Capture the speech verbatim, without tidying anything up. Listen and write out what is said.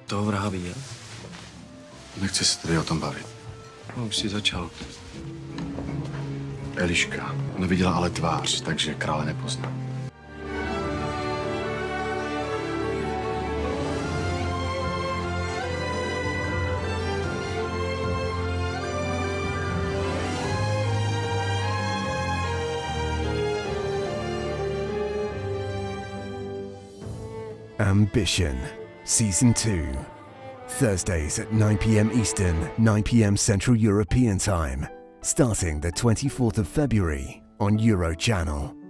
Toho vraha viděl? Nechci se tady o tom bavit. No, už si začal. Eliška neviděla ale tvář, takže krále nepozná. Ambition, Season two. Thursdays at nine p m Eastern, nine p m Central European Time, starting the twenty-fourth of February on Eurochannel.